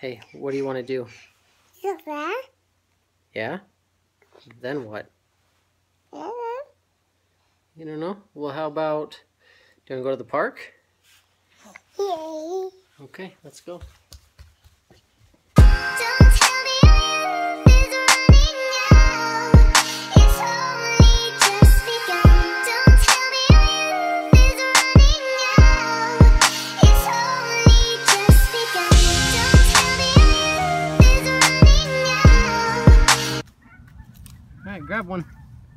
Hey, what do you want to do? Yeah? Then what? You don't know? Well, how about, do you want to go to the park? Yay. Okay, let's go. Alright, grab one.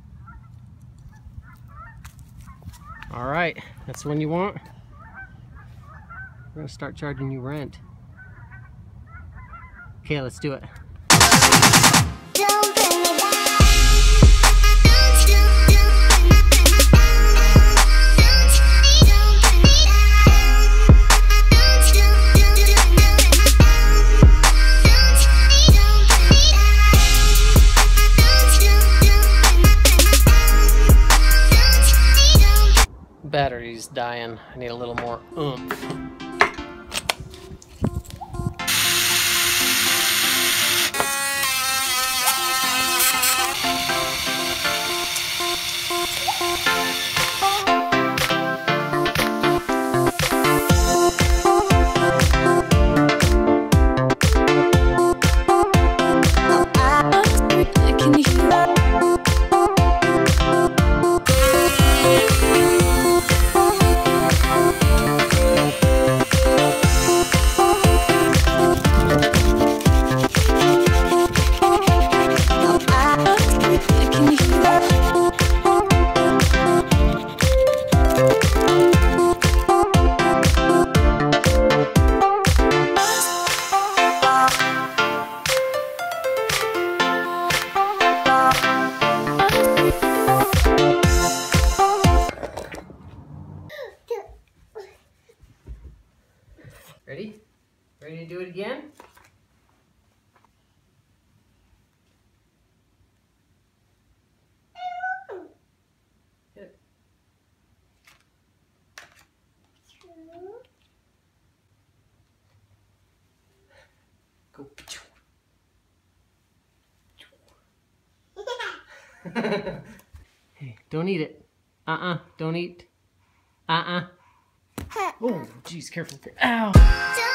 Alright, that's the one you want? We're gonna start charging you rent. Okay, let's do it. Don't bring me back. Battery's dying. I need a little more oomph. Ready? Ready to do it again? Hit it. Go. Hey, don't eat it. Don't eat. Oh, geez, careful. Ow!